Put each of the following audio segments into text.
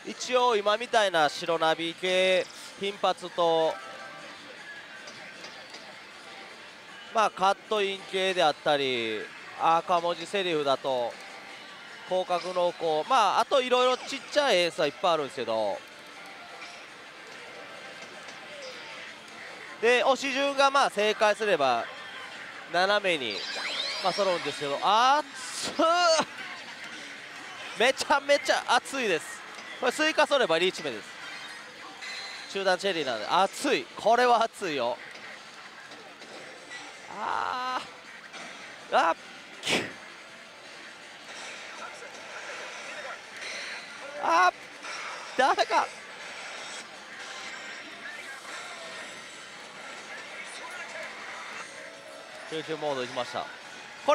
一応今みたいな白ナビ系頻発と、まあカットイン系であったり赤文字セリフだと広角濃厚、まああといろいろちっちゃいエースはいっぱいあるんですけど、で押し順がまあ正解すれば斜めにまあ揃うんですけど、熱っ、めちゃめちゃ熱いです。これスイカそればリーチ目です。中段チェリーなんで熱い、これは熱いよ。あっダメか。集中モードいきました。これ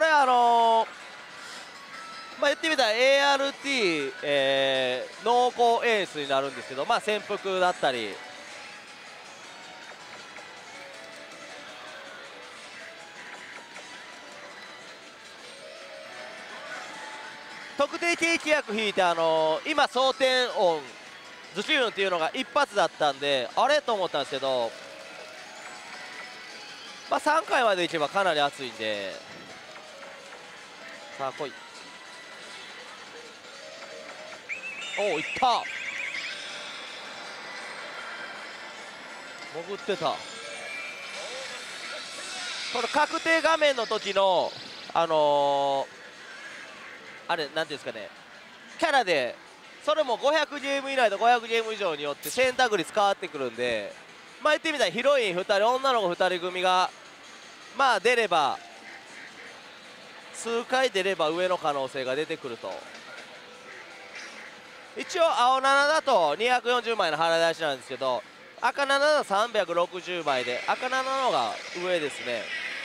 まあ言ってみたら ART、濃厚エースになるんですけど、まあ潜伏だったり特定景気薬引いて今装填音ズキューンっていうのが一発だったんであれと思ったんですけど、まあ3回までいけばかなり熱いんで、さあ来い。おおいった、潜ってた。この確定画面の時のあれなんていうんですかね、キャラでそれも500ゲーム以内と500ゲーム以上によって選択率変わってくるんで、まあ言ってみたらヒロイン2人女の子2人組がまあ出れば数回出れば上の可能性が出てくると。一応青7だと240枚の払い出しなんですけど、赤7だと360枚で赤7の方が上ですね。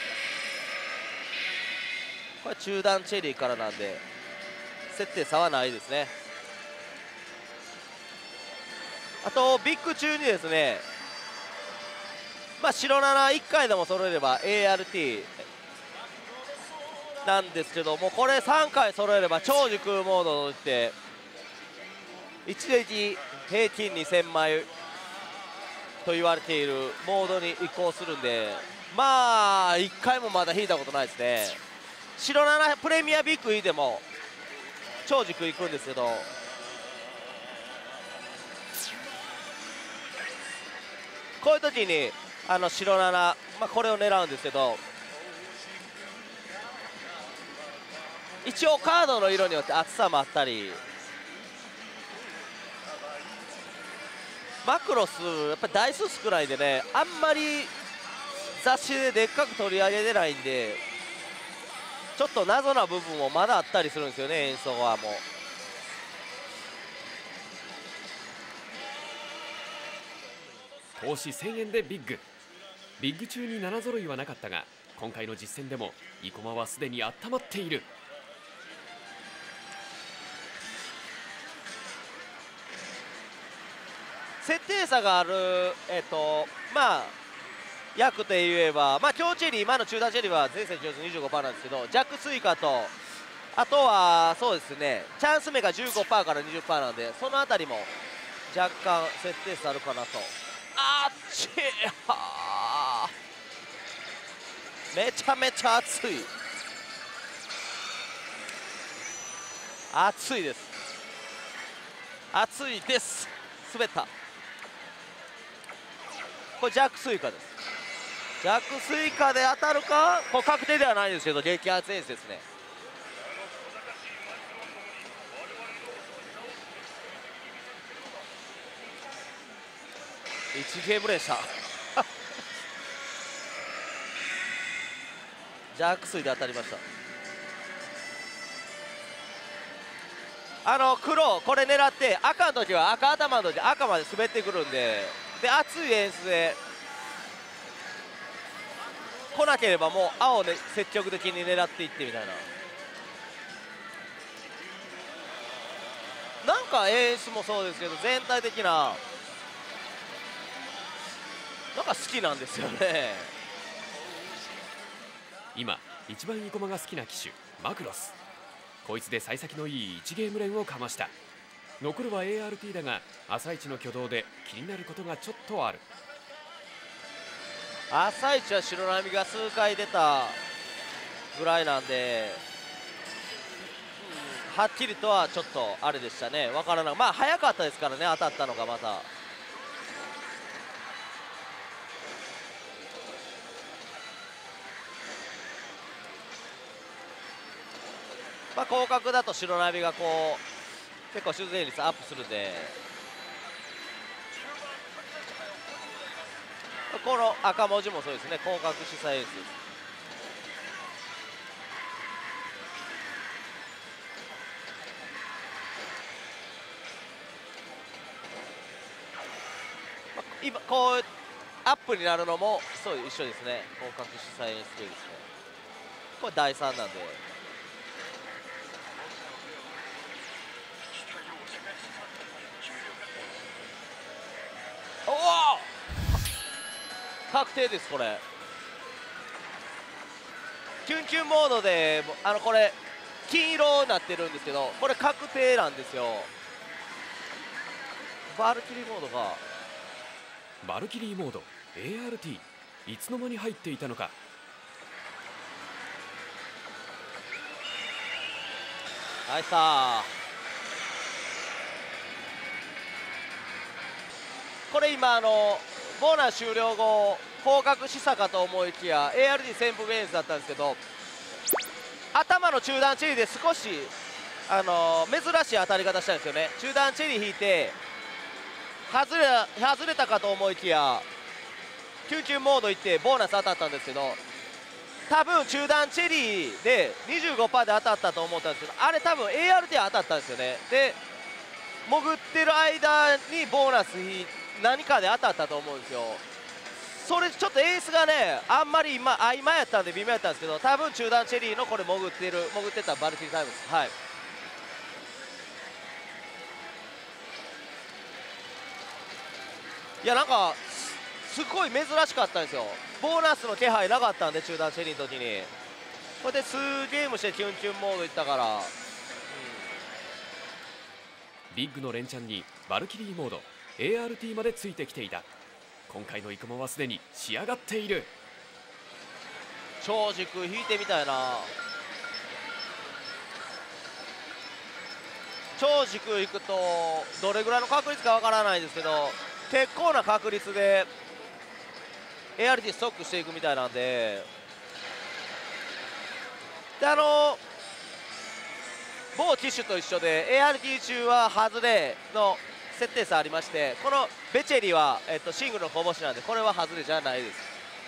これ中段チェリーからなんで設定差はないですね。あとビッグ中にですね、まあ白71回でも揃えれば ART なんですけども、これ3回揃えれば超時空モードといって一撃平均2000枚と言われているモードに移行するんで、まあ1回もまだ引いたことないですね。白7プレミアビッグ引いても超軸いくんですけど、こういう時に白7、まあ、これを狙うんですけど、一応カードの色によって厚さもあったり、マクロスやっぱり台数少ないんでね、あんまり雑誌ででっかく取り上げてないんでちょっと謎な部分もまだあったりするんですよね、演奏はもう。 投資1000円でビッグ中に7揃いはなかったが、今回の実戦でも生駒はすでに温まっている。 設定差があるまあ役といえば、まあ強チェリー、今の中段チェリーは全戦中率 25% なんですけど、ジャックスイカとあとはそうですね、チャンス目が 15% から 20% なんで、そのあたりも若干設定差あるかなと。あっちはめちゃめちゃ熱い、熱いです、熱いです。滑った。これジャックスイカです。ジャックスイカで当たるか、これ確定ではないですけど激アツエースですね。1ゲーム連したジャックスイで当たりました。黒これ狙って赤の時は赤頭の時赤まで滑ってくるんで、熱い演出で来なければもう青で積極的に狙っていってみたいな、なんか演出もそうですけど全体的ななんか好きなんですよね。 今一番生駒が好きな機種マクロス、こいつで幸先のいい1ゲーム連をかました。 残るは ART だが朝一の挙動で気になることがちょっとある。 朝一は白波が数回出たぐらいなんで、はっきりとはちょっとあれでしたね、分からない。まあ早かったですからね、当たったのがまた。まあ広角だと白波がこう結構修正率アップするんで、この赤文字もそうですね、広角主催演出です。今こうアップになるのもそう一緒ですね、広角主催演出ですね。これ第3なんで。おお確定です。これキュンキュンモードでこれ金色になってるんですけど、これ確定なんですよ。バルキリーモードがバルキリーモード ART いつの間に入っていたのか。 ナイスさ。これ今ボーナス終了後広角示唆かと思いきや ARD 旋風ベンスだったんですけど、頭の中段チェリーで少し珍しい当たり方したんですよね。中段チェリー引いて外れたかと思いきやキュンキュンモード行ってボーナス当たったんですけど、多分中段チェリーで 25% で当たったと思ったんですけど、あれ多分 ART 当たったんですよね。で潜ってる間にボーナス何かで当たったと思うんですよ。それちょっとエースがねあんまり今曖昧やったんで微妙やったんですけど、多分中段チェリーのこれ潜ってたバルキリータイムです。はい。いやなんかすごい珍しかったんですよ。ボーナスの気配なかったんで中段チェリーの時にこれで数ゲームしてキュンキュンモードいったから、 ビッグの連チャンにバルキリーモード ART までついてきていた。今回の生駒はすでに仕上がっている。 超軸引いてみたいな。超軸引くとどれぐらいの確率かわからないですけど、結構な確率で ART ストックしていくみたいなんで、某機種と一緒で ART 中は外れの設定差ありまして、このベチェリは、シングルのこぼしなんでこれは外れじゃないです。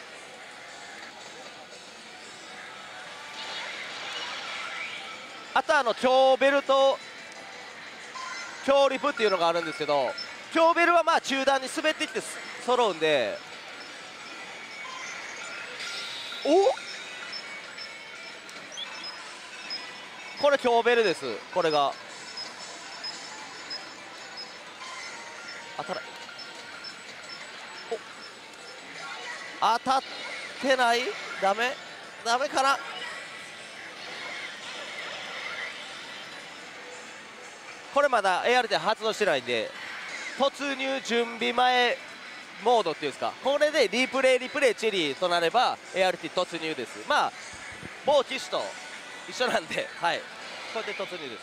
あと強ベルと強リプっていうのがあるんですけど、強ベルはまあ中段に滑ってきて揃うんで、これ強ベルです。これが当たってない。ダメかな。これまだ AR で発動してないんで、突入準備前モードっていうんですか、これでリプレイチェリーとなれば ART 突入です。まあ某機種と一緒なんで、はい、これで突入です。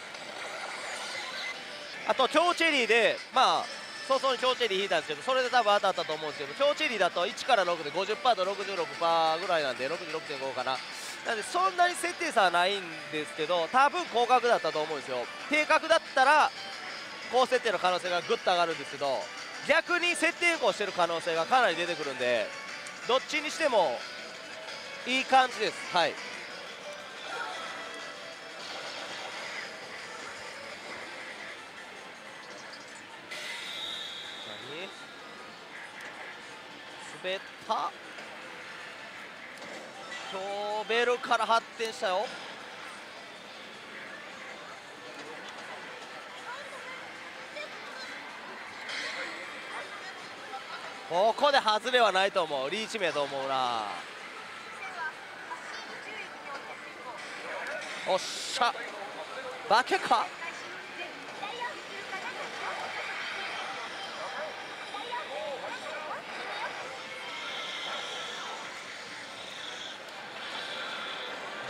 あと強チェリーでまあ早々に強チェリー引いたんですけど、それで多分当たったと思うんですけど、強チェリーだと1から6で 50% と 66% ぐらいなんで 66.5 かな。なんでそんなに設定差はないんですけど、多分高角だったと思うんですよ。低角だったら高設定の可能性がぐっと上がるんですけど、逆に設定変更してる可能性がかなり出てくるんで、どっちにしてもいい感じです。はい。滑った強ベルから発展したよ。ここで外れはないと思う。リーチ目と思うな。おっしゃ化けか。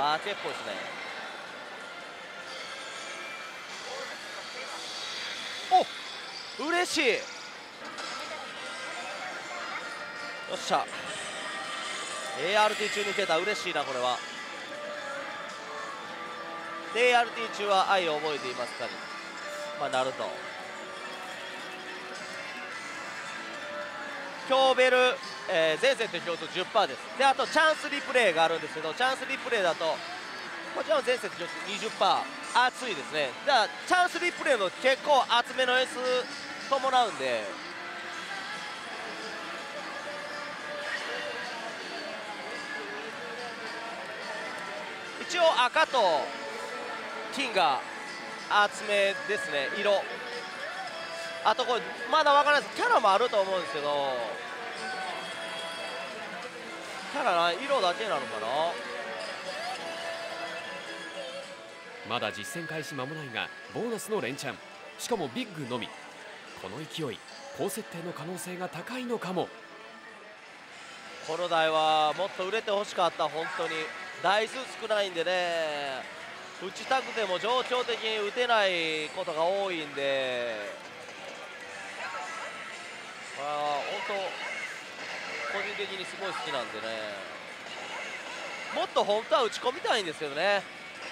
バーチェっぽいですね。お、嬉しい。よっしゃ、 ART 中に出た。嬉しいなこれは。で ART 中は愛を覚えていますかに、まあ、なると。強ベル、前線と表と 10% です。であとチャンスリプレイがあるんですけど、チャンスリプレイだとこちらも前線と表と 20% 熱いですね。だからチャンスリプレイの結構厚めの S 伴うんで、一応赤と金が厚めですね、色。あとこれまだ分からないです、キャラもあると思うんですけど、キャラな色だけなのかな。 まだ実戦開始間もないがボーナスの連チャン、しかもビッグのみ。この勢い、高設定の可能性が高いのかも。 この台はもっと売れてほしかった。本当に台数少ないんでね、打ちたくても情緒的に打てないことが多いんで、本当個人的にすごい好きなんでね、もっと本当は打ち込みたいんですけどね。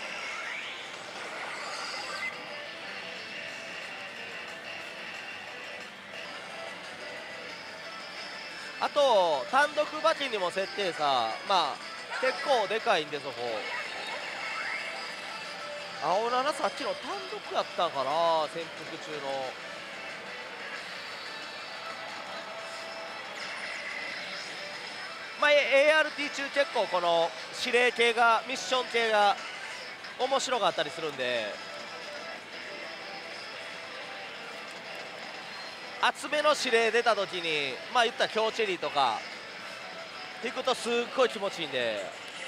あと単独馬券にも設定さ、まあ結構でかいんで、そこ青7さっきの単独やったんかな、潜伏中の。まあ ART 中結構この指令系が、ミッション系が面白かったりするんで、厚めの指令出た時にまあ言ったら強チェリーとか引くとすっごい気持ちいいんで。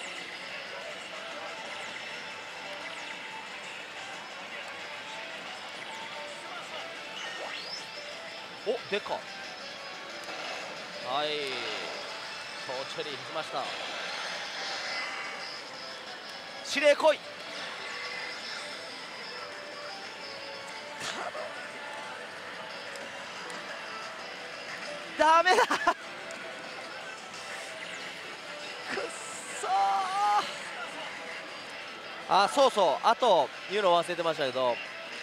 お、でかっ。はい、強チェリー引きました。指令来い。ダメだくっそー。そうそう、あと言うの忘れてましたけど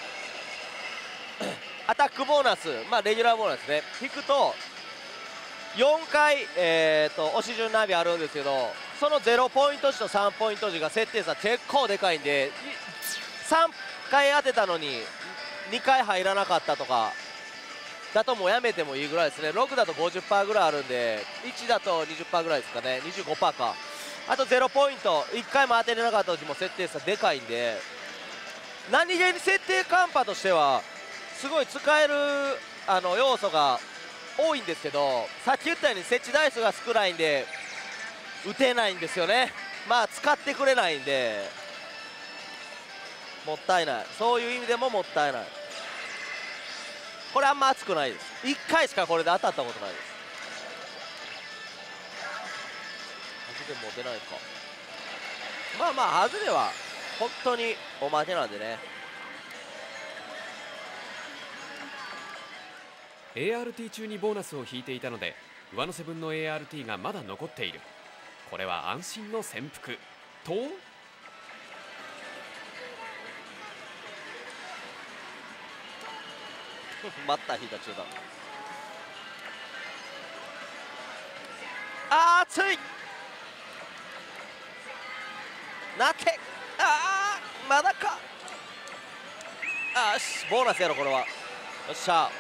アタックボーナス、まあレギュラーボーナスね、引くと4回、押し順ナビあるんですけど、その0ポイント時と3ポイント時が設定差結構でかいんで、3回当てたのに2回入らなかったとかだともうやめてもいいぐらいですね。6だと 50% ぐらいあるんで、1だと 20% ぐらいですかね、 25% か。あと0ポイント1回も当てれなかった時も設定差でかいんで、何気に設定カンパとしてはすごい使える要素が多いんですけど、さっき言ったように設置台数が少ないんで打てないんですよね。まあ使ってくれないんでもったいない、そういう意味でももったいない。これあんま熱くないです。1回しかこれで当たったことないです。外れも出ないか。まあまあ外れは本当におまけなんでね。 ART 中にボーナスを引いていたので上乗せ分の ART がまだ残っている。これは安心の潜伏と待った引いた中だ。熱いなけ、まだか。よし、ボーナスやろこれは。よっしゃ、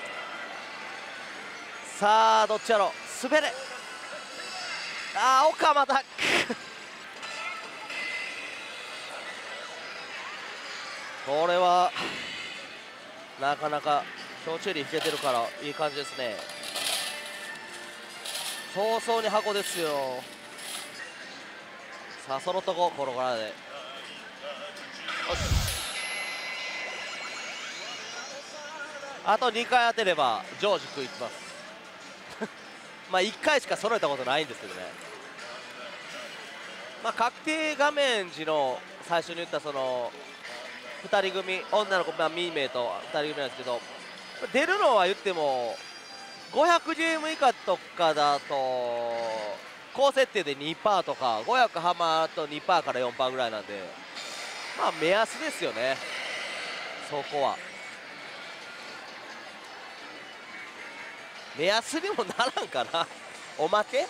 さあどっちやろ、滑れ。岡まだこれはなかなか強チェリー引けてるからいい感じですね。早々に箱ですよ。さあそのとこコロコロで、よし、あと2回当てれば上軸いきますまあ1回しか揃えたことないんですけどね。 まあ、確定画面時の最初に言ったその2人組、女の子、まあ、ミーメイと2人組なんですけど、出るのは言っても 500GM 以下とかだと高設定で 2% とか、500ハマーと 2% から 4% ぐらいなんで、まあ目安ですよね、そこは。目安にもならんかなおまけ。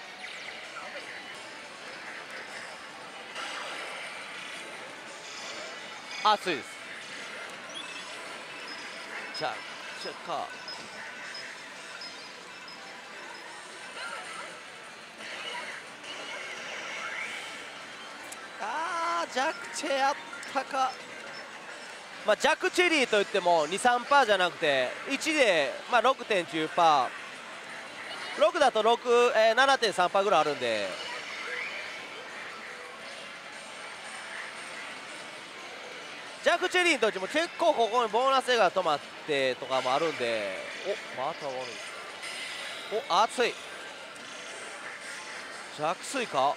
熱いです。じゃあか弱チェやったか。まあ、弱チェリーといっても 2,3% じゃなくて1で、まあ、6.9%、6だと7.3% ぐらいあるんで、弱チェリーの時も結構ここにボーナスが止まってとかもあるんで、また終わる。熱い。弱水か、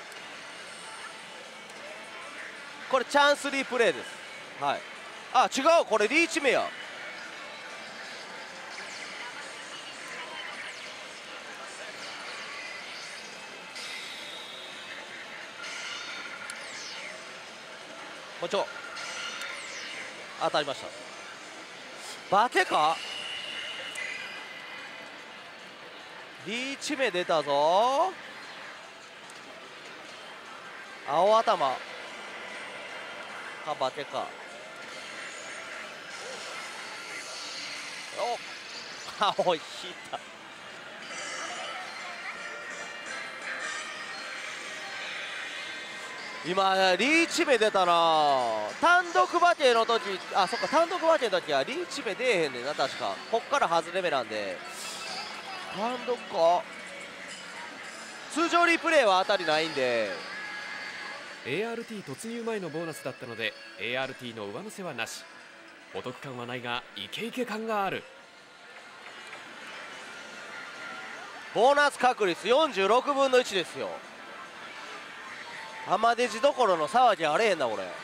これチャンスリープレーです。はい、違う、これリーチ目や。もちろん当たりました。バケか、リーチ目出たぞ。青頭かバケか。青引いた。今リーチ目出たな。単独馬券の時、そっか、単独馬券の時はリーチ目出えへんねんな、確か。こっから外れ目なんで単独か。通常リプレイは当たりないんで、 ART 突入前のボーナスだったので ART の上乗せはなし。お得感はないがイケイケ感がある。 ボーナス確率46分の1ですよ。浜デジどころの騒ぎあれへんな、俺。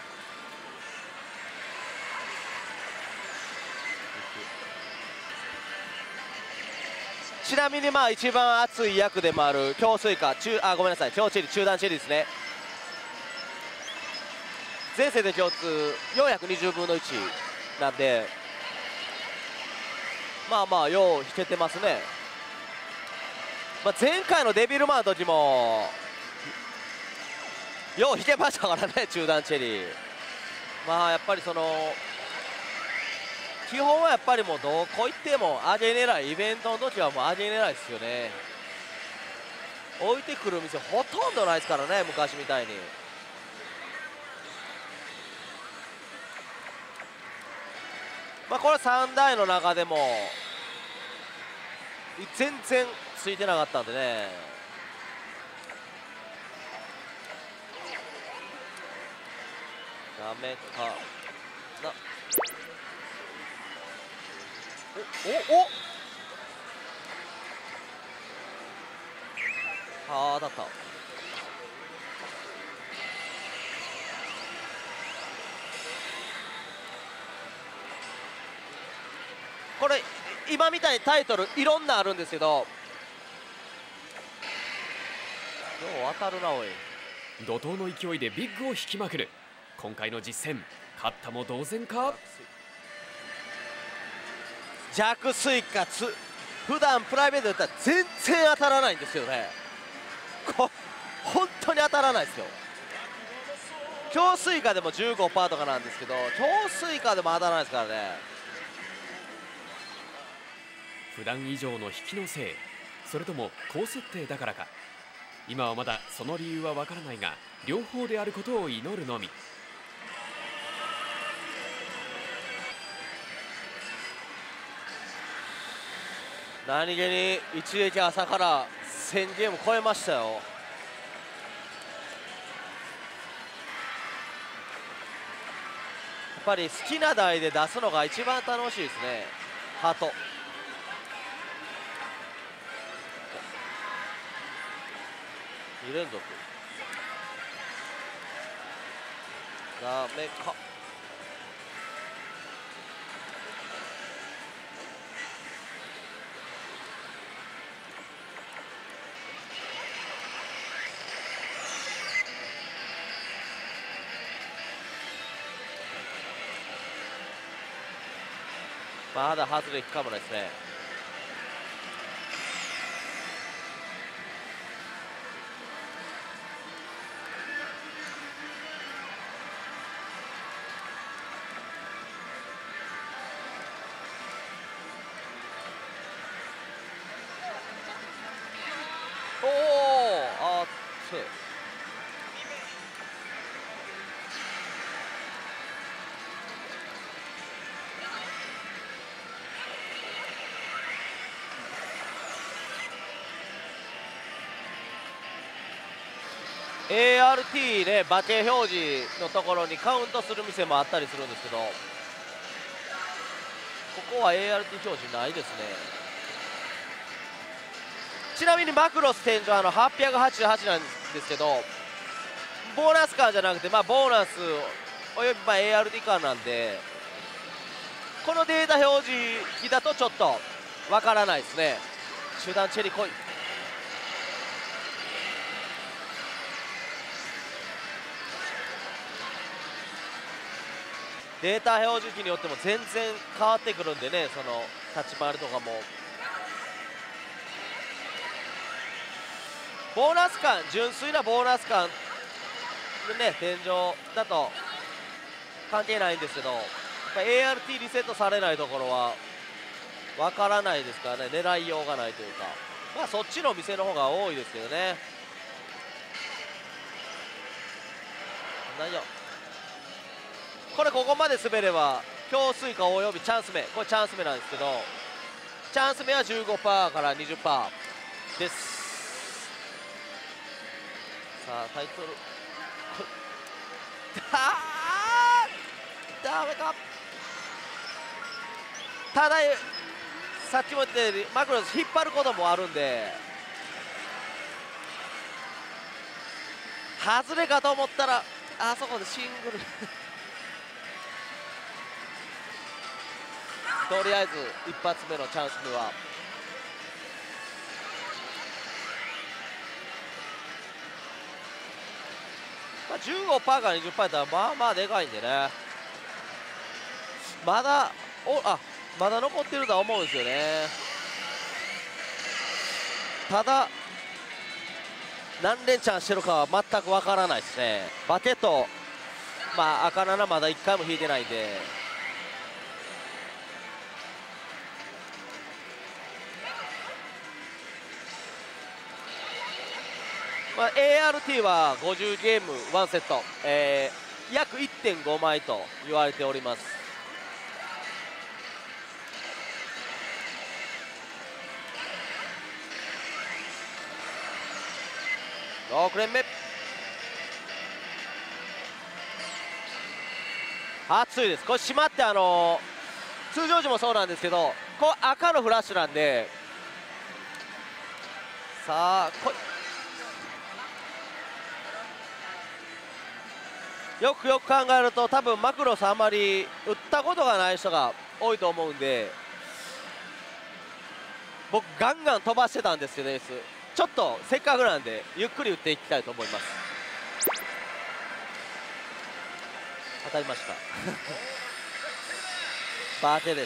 ちなみにまあ一番熱い役でもある強水化ごめんなさい、強チェリー、中段チェリーですね。全世で共通420分の1なんで、まあまあよう引けてますね。まあ、前回のデビルマンの時もよう引けましたからね、中段チェリー。まあやっぱりその基本はやっぱりもうどこ行っても上げ狙い、イベントの時はもう上げ狙いですよね。置いてくる店ほとんどないですからね、昔みたいに。まあこれ3台の中でも全然ついてなかったんでね。ダメかな。当たった。これ今みたいにタイトルいろんなあるんですけど、よう当たるなおい。 怒涛の勢いでビッグを引きまくる。今回の実戦勝ったも同然か。 弱水化普段プライベートだったら全然当たらないんですよね。本当に当たらないですよ。強水化でも 15% とかなんですけど、強水化でも当たらないですからね。 普段以上の引きのせい、それとも高設定だからか。今はまだその理由はわからないが、両方であることを祈るのみ。 何気に一撃朝から1000ゲーム超えましたよ。やっぱり好きな台で出すのが一番楽しいですね。ハート2連続。 ダメか。まだ外れ引くかもないですね。おお、あっつ。ART ね、馬券表示のところにカウントする店もあったりするんですけど、ここは ART 表示ないですね。ちなみにマクロス天井888なんですけど、ボーナスカーじゃなくて、ボーナスおよびART カーなんで、このデータ表示だとちょっとわからないですね。集団チェリー来い。データ表示器によっても全然変わってくるんでね、その立ち回りとかも。ボーナス感、純粋なボーナス感ね、天井だと関係ないんですけど、ART リセットされないところはわからないですからね、狙いようがないというか、そっちの店の方が多いですけどね。何よ、ここまで滑れば強水化およびチャンス目、これチャンス目なんですけど、チャンス目は 15% から 20% です。さあタイトルダメか。たださっきも言ったようにマクロス引っ張ることもあるんで、外れかと思ったらあそこでシングルとりあえず一発目のチャンス目は15%から 20% やったらまあでかいんでね、まだ残ってるとは思うんですよね。ただ何連チャンしてるかは全くわからないですね。バケと赤7まだ1回も引いてないんで、ART は50ゲーム1セット、約 1.5 枚と言われております。6連目熱いです。これ締まって通常時もそうなんですけど、これ赤のフラッシュなんで、さあよく考えると多分マクロスあまり打ったことがない人が多いと思うんで、僕ガンガン飛ばしてたんですけど、ちょっとせっかくなんでゆっくり打っていきたいと思います。当たりましたバーテです。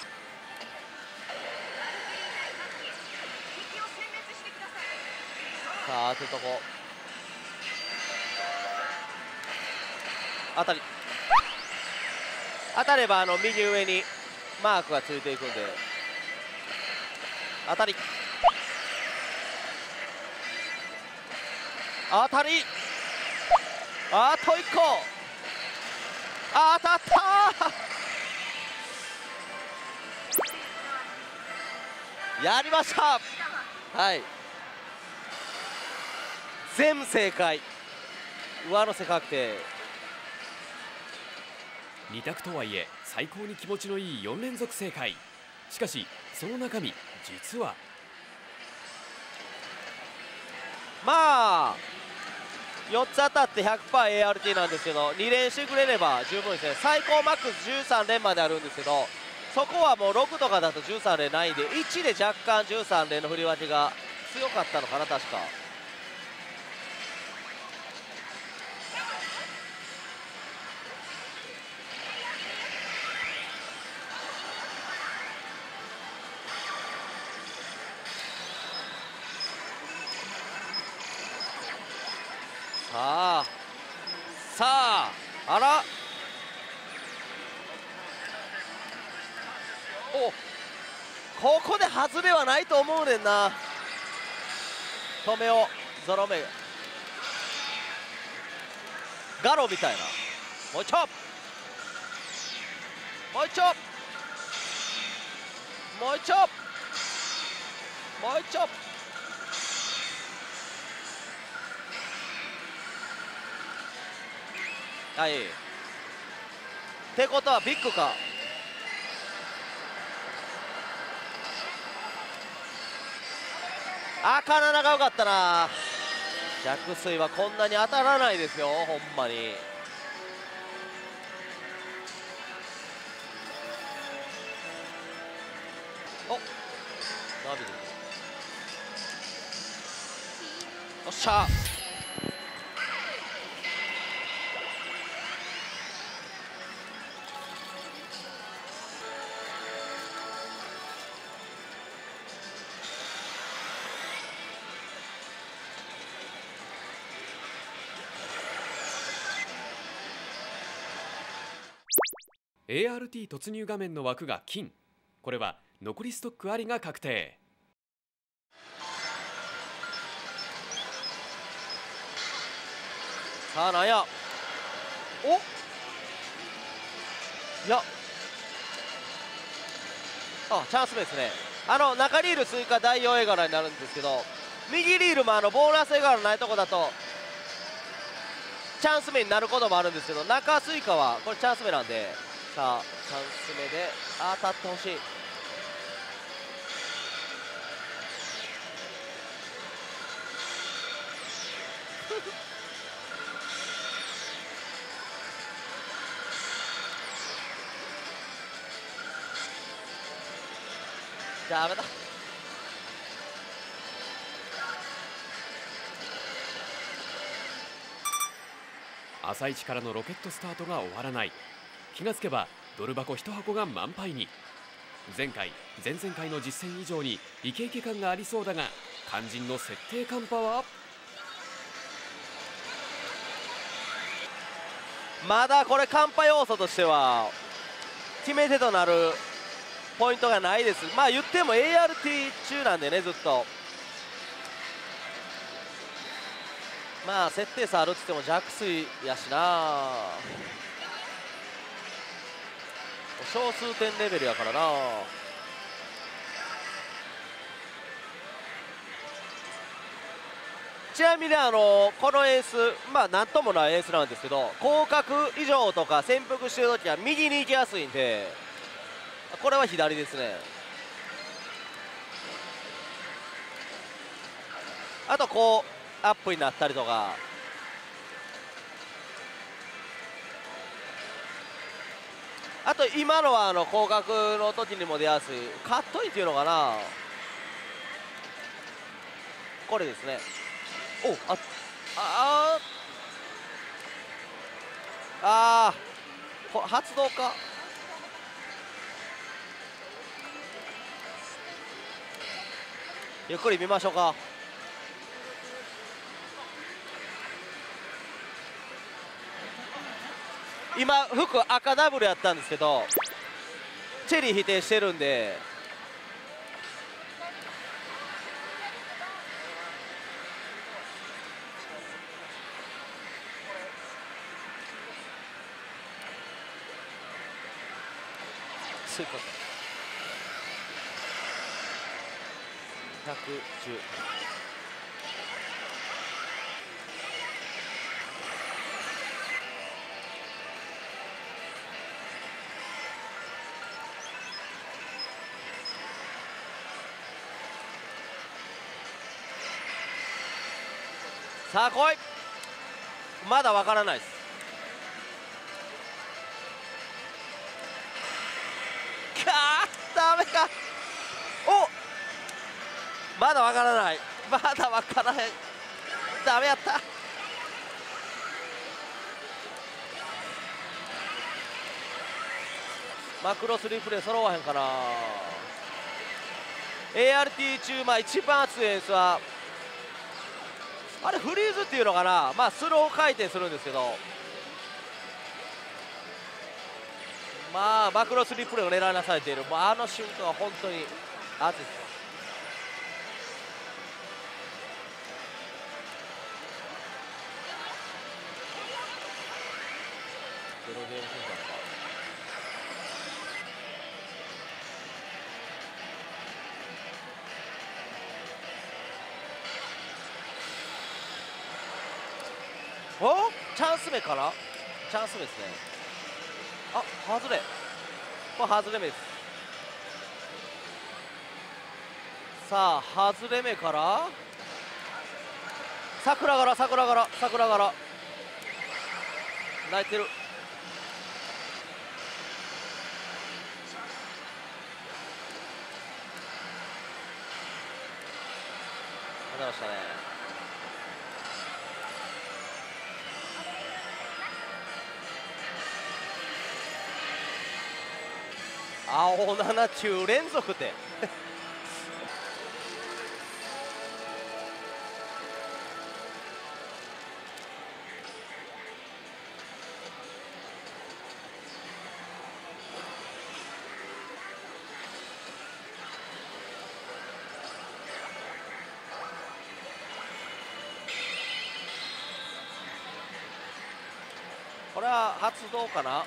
さあ当てとこ当たれば右上にマークがついていくんで、当たりあと1個当たったやりました。はい、全部正解、上乗せ確定。 2択とはいえ最高に気持ちのいい4連続正解。しかしその中身実は 4つ当たって 100%ART なんですけど、2連してくれれば十分ですね。最高マックス13連まであるんですけど、そこはもう6とかだと13連ないんで、1で若干13連の振り分けが強かったのかな、確か。さああらお、ここで外れはないと思うねんな。止めをゾロ目ガロみたいな。もう一丁もう一丁もう一丁もう一丁。はい。ってことはビッグか。カナダが良かったな。弱水はこんなに当たらないですよ、ほんまに。お、ナビで。よっしゃ。 ART 突入画面の枠が金。これは残りストックありが確定。 さあなんや。お、いや、チャンス目ですね。中リール追加第4絵柄になるんですけど、右リールもボーナス絵柄ないとこだとチャンス目になることもあるんですけど、中スイカはこれチャンス目なんで、さあチャンス目で当たってほしい。ダメだ。 朝一からのロケットスタートが終わらない。気がつけばドル箱1箱が満杯に。前回前々回の実戦以上にイケイケ感がありそうだが、肝心の設定カンパはまだこれカンパ要素としては決め手となるポイントがないです。まあ言っても ART 中なんでね、ずっと。まあ設定差あるっつっても弱水やしな、小数点レベルやからな。ちなみにこのエース、まあなんともないエースなんですけど、広角以上とか潜伏してるときは右に行きやすいんで、これは左ですね。あとこうアップになったりとか、あと今のは広角の時にも出やすいカットインっていうのかな、これですね。お、発動か。ゆっくり見ましょうか。今服赤ダブルやったんですけど、チェリー否定してるんで、110。さあ来い。 まだわからないです。ダメか。お、まだわからない、まだわからへん、ダメやった。マクロスリプレイ揃わへんかな。 ART 中、まあ一番熱い演出はあれフリーズっていうのかな、まあスロー回転するんですけど、まあマクロスリプレイを狙いなされている、もうあの瞬間は本当に熱いです。ゼロゲームセンターか。お、チャンス目かな、チャンス目ですね。あ、外れ、これ外れ目です。さあ外れ目から桜柄桜柄桜柄泣いてる。出ましたね。青7中連続でこれは発動かな。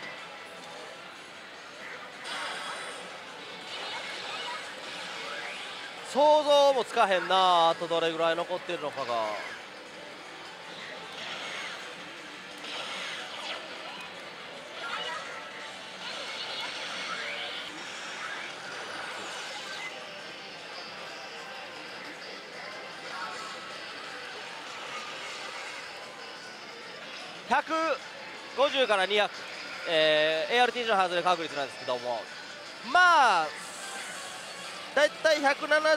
想像もつかへんな、あとどれぐらい残ってるのかが。150から200、ART の外れ確率なんですけども、まあだいたい170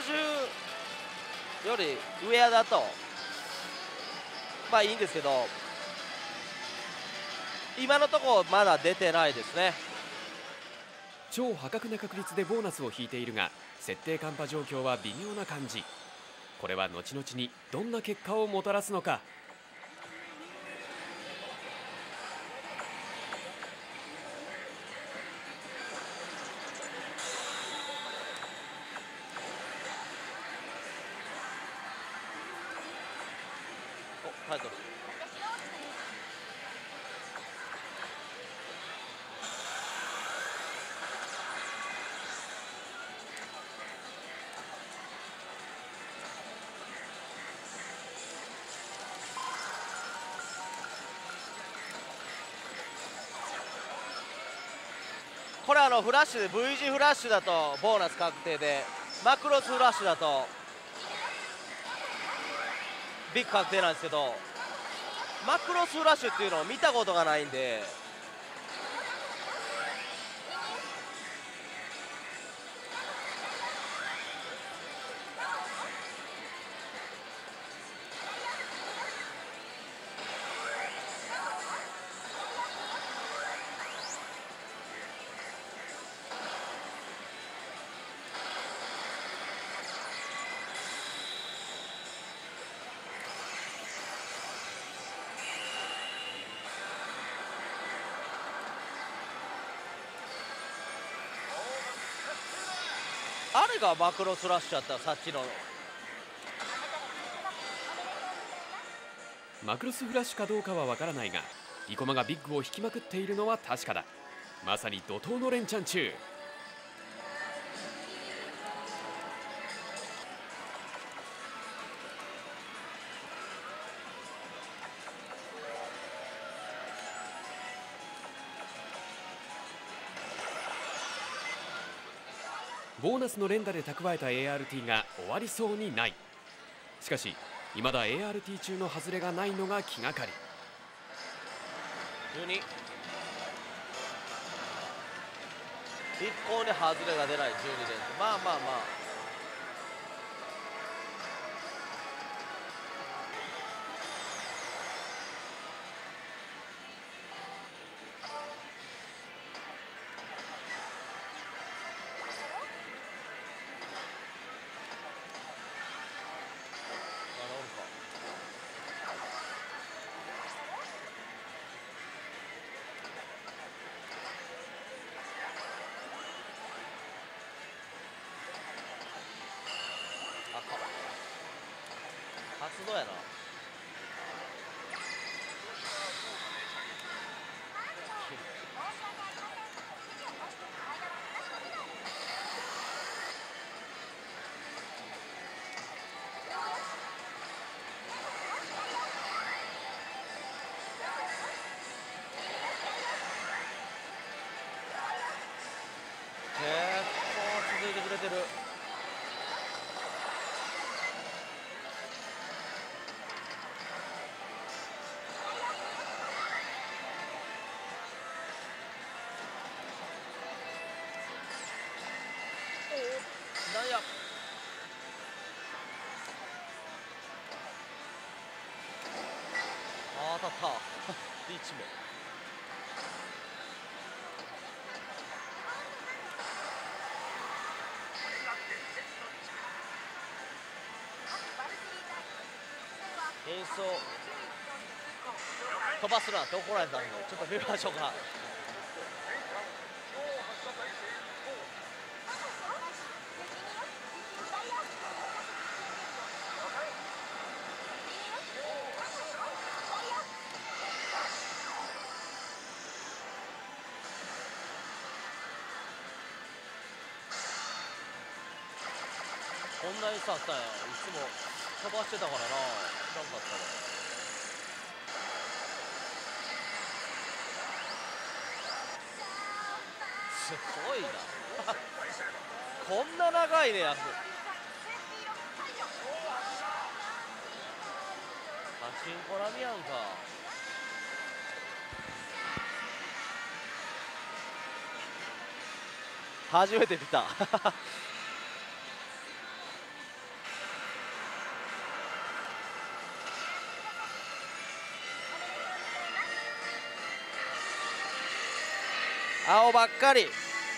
より上だとまあいいんですけど、今のところまだ出てないですね。 超破格な確率でボーナスを引いているが、設定カンパ状況は微妙な感じ。これは後々にどんな結果をもたらすのか。 お、タイトル。これフラッシュで V 字フラッシュだとボーナス確定で、マクロスフラッシュだとビッグ確定なんですけど、マクロスフラッシュっていうのを見たことがないんで、あれがマクロスラッシュだったらさっきの。 マクロスフラッシュかどうかはわからないが、生駒がビッグを引きまくっているのは確かだ。まさに怒涛の連チャン中。ボーナスの連打で蓄えた ART が終わりそうにない。しかし未だ ART 中の外れがないのが気がかり。 12。一向に外れが出ない12です。まあまあまあ、発動やな。結構続いてくれてる。なんや、当たったリーチも。演奏飛ばすなって怒られたんで、ちょっと見ましょうか。こんなにさあったんや。いつも飛ばしてたからな、知らんかったわ。すごいなこんな長いねやつ。パチンコ並みやんか。初めて見た青ばっかり。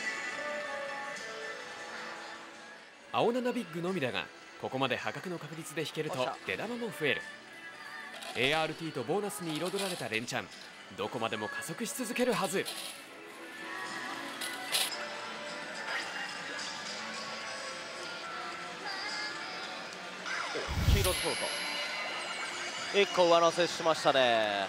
青7ビッグのみだが、ここまで破格の確率で引けると出玉も増える。 ART とボーナスに彩られた連チャン、どこまでも加速し続けるはず。 黄色とそうと1個上乗せしましたね。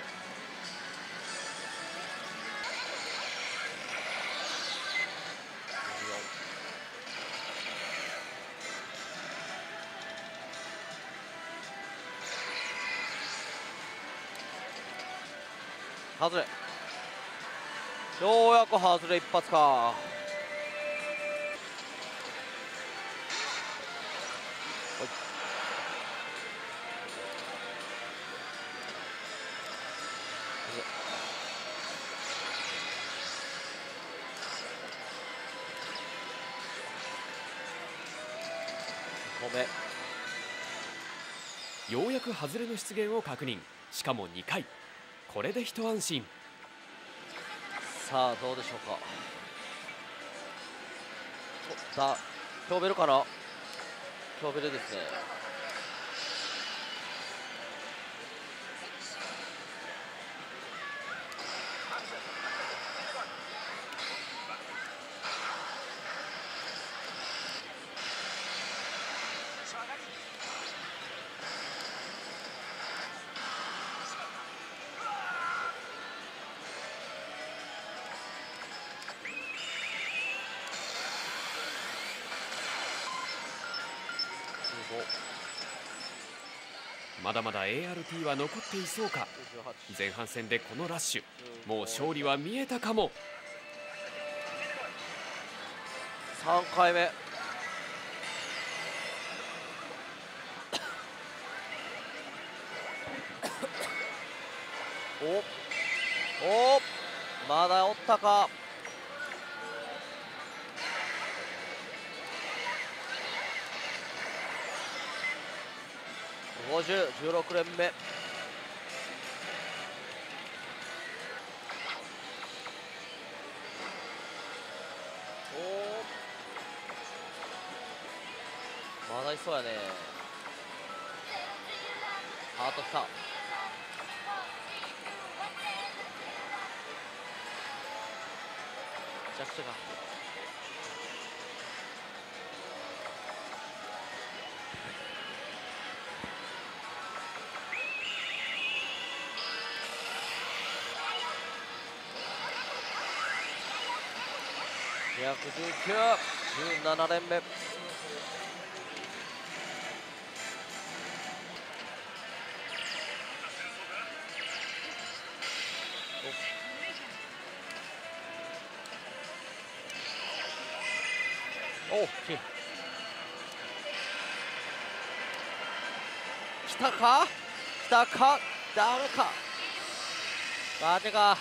外れ、ようやく外れ一発か。ごめん。 ようやく外れの出現を確認。しかも2回。これで一安心。 さあどうでしょうか。キョーベルかな。キョーベルですね。 まだまだ ART は残っていそうか。前半戦でこのラッシュ、もう勝利は見えたかも。 3回目おおお、まだおったか。50、16連目。おお、まだいそうやね。ハートきた。めちゃくちゃか。219、17連目。おっきい。来たか来たか、ダメか。マジか。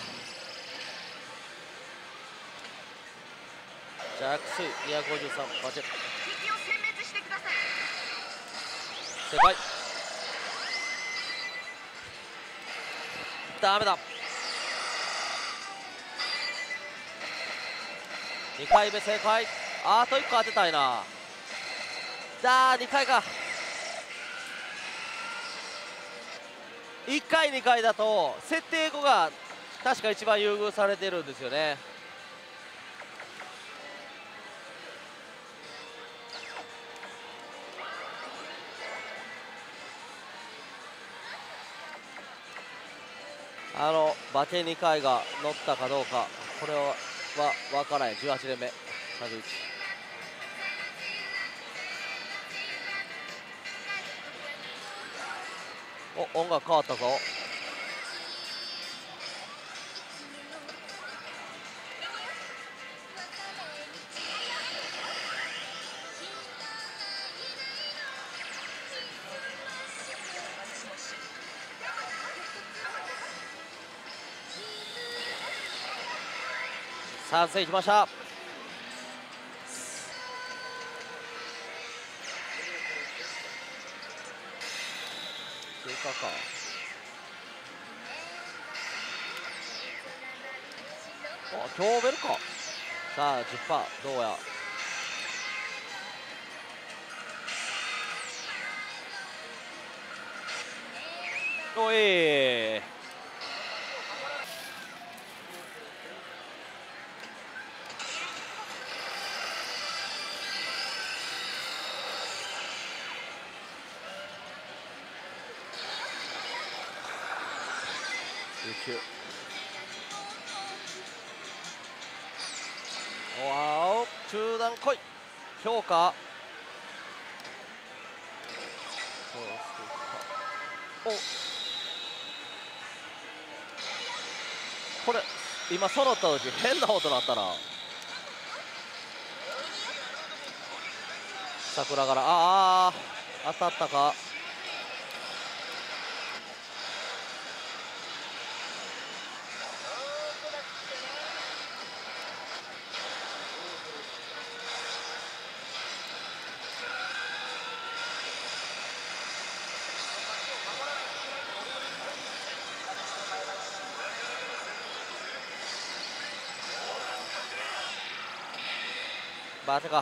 ジャックス253、バチェ。正解。ダメだ。2回目正解。あと1個当てたいな。2回か。1回2回だと設定後が確か一番優遇されてるんですよね。バケ2回が乗ったかどうか、これは分からない。18連目、31。お、音楽変わったぞ。3戦いきました。追加か。お、今日ベルか。さあ 10% どうや。おい、19。おわお、中段来い。評価。お、これ今揃った時変な音鳴ったな。桜柄、当たったか。バテか。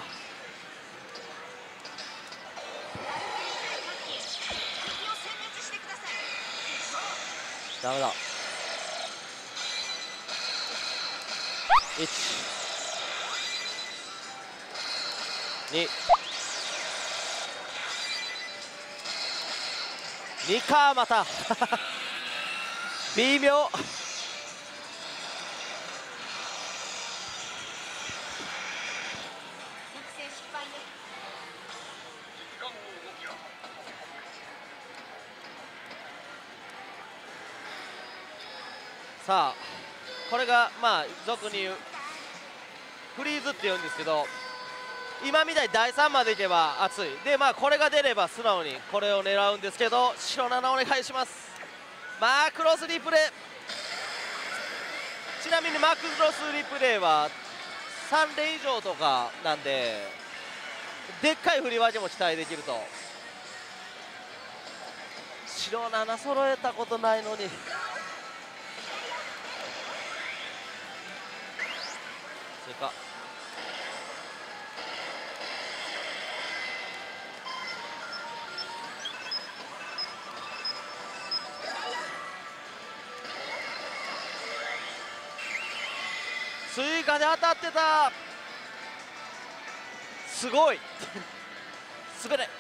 ダメだ。1、2、2か、また微妙。さあこれがまあ俗に言うフリーズって言うんですけど、今みたいに第3までいけば熱いで、まあこれが出れば素直にこれを狙うんですけど、白7お願いします。まあクロスリプレイちなみにマクロスリプレイは3連以上とかなんで、でっかい振り技も期待できると。白7揃えたことないのに。それか追加で当たってた。すごい滑れ。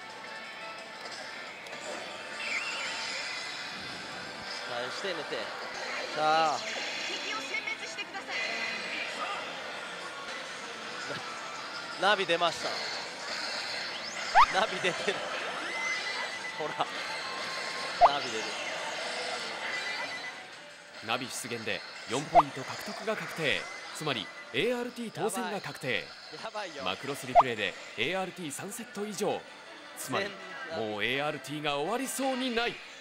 返して寝て。さあナビ出ました。ナビ出てる。ほらナビ出る。 ナビ出現で4ポイント獲得が確定。つまり ART 当選が確定。 やばいよ。 マクロスリプレイで ART3 セット以上。つまりもう ART が終わりそうにない。